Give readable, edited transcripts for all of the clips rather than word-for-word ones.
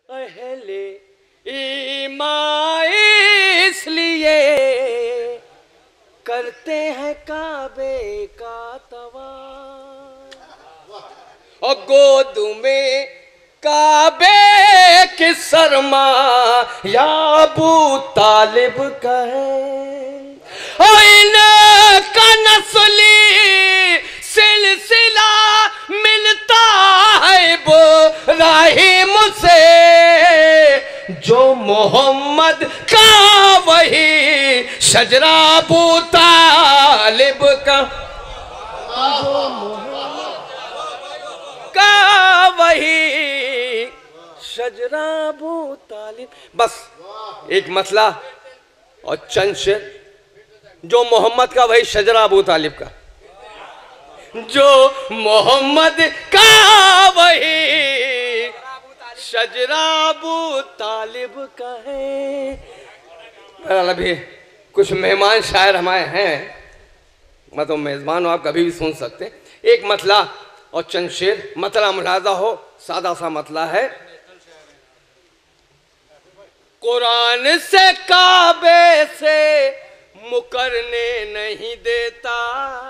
अहले ईमान इसलिए करते हैं काबे का तवाफ और गोद में काबे के सरमा या अबू तालिब कहे इनका नस्ली सिलसिला मिलता है इब्राहीम से जो मोहम्मद का वही शजरा अबू तालिब का वही शजरा अबू तालिब। बस एक मसला और चंद शेर। जो मोहम्मद का वही शजरा अबू तालिब का, जो मोहम्मद का वही शजरा अबू तालिब का है। अभी कुछ मेहमान शायर हमारे हैं, मतलब मेजबान हो, आप कभी भी सुन सकते हैं। एक मतला और चंद शेर। मतला मुलाजा हो, सादा सा मतला है। कुरान से काबे से मुकरने नहीं देता,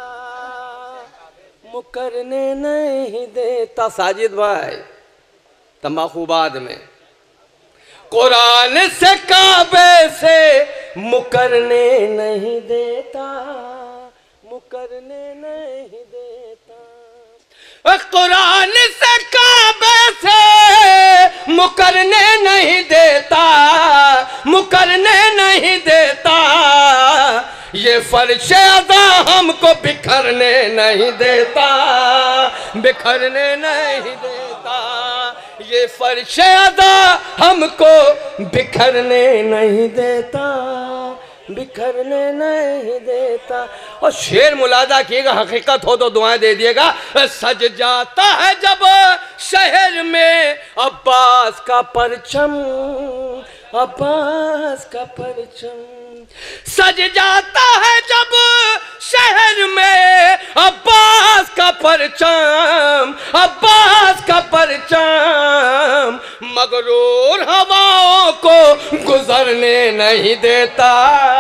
मुकरने नहीं देता। साजिद भाई तंबाकूबाद में कुरान से काबे से मुकरने नहीं देता, मुकरने नहीं देता। कुरान से काबे से मुकरने नहीं देता, मुकरने नहीं देता। ये फर्श अदा हमको बिखरने नहीं देता, बिखरने नहीं देता। ये फर्श अदा हमको बिखरने नहीं देता, बिखरने नहीं देता। और शेर मुलादा किएगा, हकीकत हो तो दुआएं दे दिएगा। सज जाता है जब शहर में अब्बास का परचम, अब्बास का परचम। सज जाता है जब शहर में अब्बास का परचम, अब्बास का परचम। मगरूर हवाओं को गुजरने नहीं देता,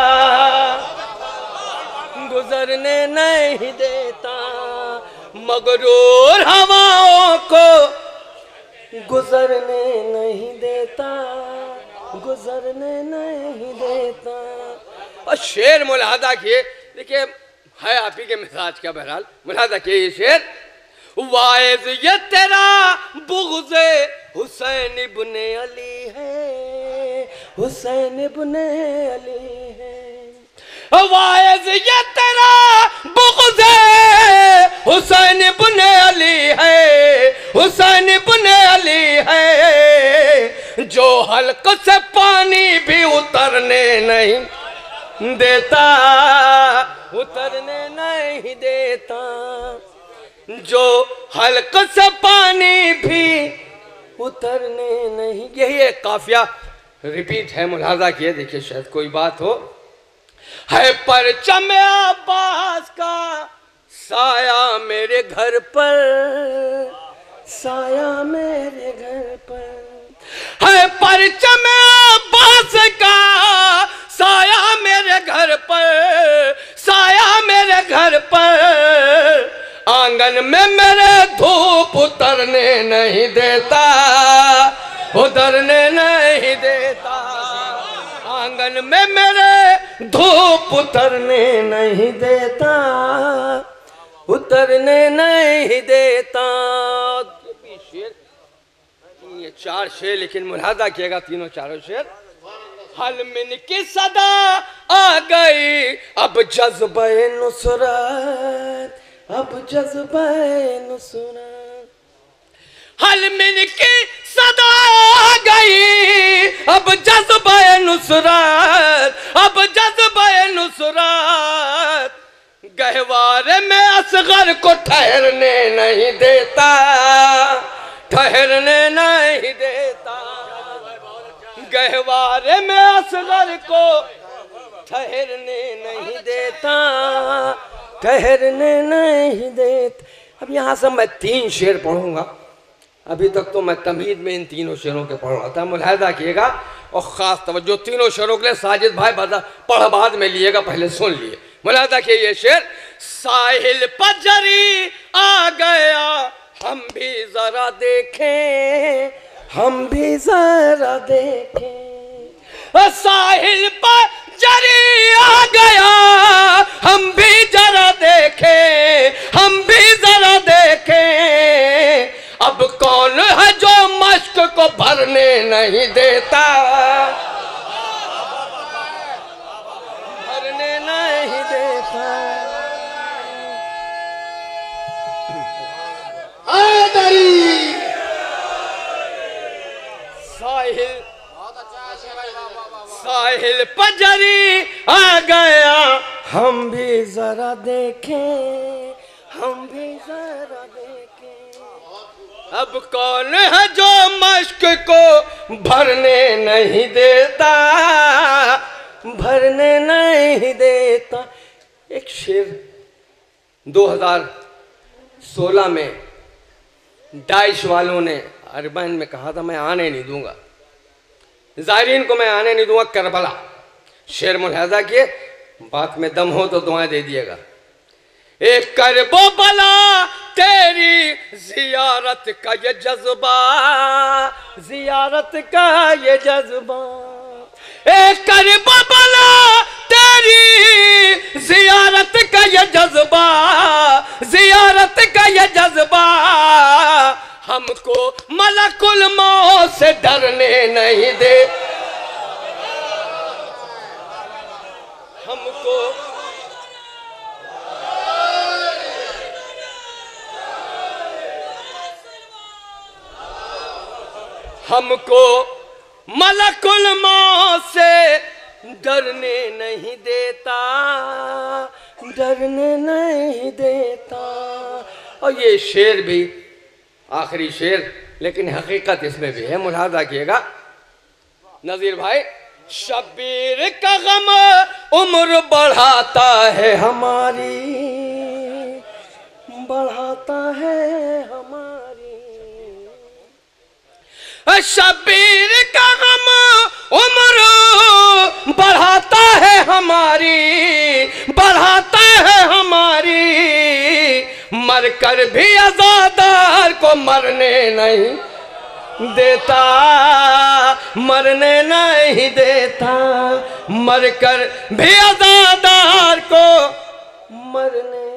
गुजरने नहीं देता। मगरूर हवाओं को गुजरने नहीं देता, गुजरने नहीं देता। और शेर मुलादा किए, देखिए है आप ही के मिजाज का। बहरहाल मुलादा किए ये शेर। वाइज ये तेरा बुग़्ज़े हुसैन इब्ने अली है, हुसैन इब्ने अली है। वाइज ये तेरा बुग़्ज़े हुसैन इब्ने अली है, हुसैन इब्ने अली है। जो हल्क से पानी भी उतरने नहीं देता, उतरने नहीं देता। जो हल्क से पानी भी उतरने नहीं। यही एक काफिया रिपीट है, मुलाजा किए। देखिए शायद कोई बात हो। है परचम अब्बास का साया मेरे घर पर, साया मेरे घर पर। है परचम अब्बास का साया मेरे घर पर, साया मेरे घर पर। आंगन में मेरे धूप उतरने नहीं देता, उतरने नहीं देता। आंगन में मेरे धूप उतरने नहीं देता, उतरने नहीं देता। ये चार शेर, लेकिन मुलादा किएगा तीनों चारों शेर। हलमिन की सदा आ गई अब जज्बे नुसरत, अब जज्बे नुसरत। हलमिन की सदा आ गई अब जज्बे नुसरत, अब जज्बे नुसरत। गहवारे में असगर को ठहरने नहीं देता, ठहरने नहीं देता। गहवारे में असगर को ठहरने नहीं देता, ठहरने नहीं देता। अब यहाँ से मैं 3 शेर पढ़ूंगा। अभी तक तो मैं तमहीद में इन तीनों शेरों के पढ़ रहा था, मुलाहिजा किएगा और ख़ास तवज्जो तीनों शेरों के लिए साजिद भाई पढ़ बाद में लिएगा, पहले सुन लिए। मुलाहिजा किए ये शेर, साहिल पर जरी आ गया हम भी जरा देखें, हम भी जरा देखें, साहिल पर जरी आ गया हम भी जरा देखें, हम भी जरा देखें, अब कौन है जो मश्क को भरने नहीं देता, भरने नहीं देता। साहिल साहिल पजरी आ गया हम भी जरा देखें, हम भी जरा देखें, अब कौन है जो मश्क को भरने नहीं देता, भरने नहीं देता। एक शेर 2016 में दाइश वालों ने अरबाइन में कहा था, मैं आने नहीं दूंगा ज़ायरीन को, मैं आने नहीं दूंगा करबला। शेर मुलाहिजा किए, बात में दम हो तो दुआएं दे दिएगा। एक करबो बला तेरी जियारत का ये जज्बा, जियारत का ये जज्बा, एक करबो बला तेरी जियारत का ये जज्बा, जियारत का ये जज्बा, हमको मलकुल मौत से डरने नहीं दे, हमको हमको मलकुल मौत से डरने नहीं देता, डरने नहीं देता। और ये शेर भी आखिरी शेर, लेकिन हकीकत इसमें भी है, मुलाहिजा किएगा नज़ीर भाई। शब्बीर का गम उम्र बढ़ाता है हमारी, बढ़ाता है हमारी, शब्बीर का गम उम्र बढ़ाता है हमारी, बढ़ाता है हमारी, मरकर भी आज़ादार को मरने नहीं देता, मरने नहीं देता, मरकर भी आज़ादार को मरने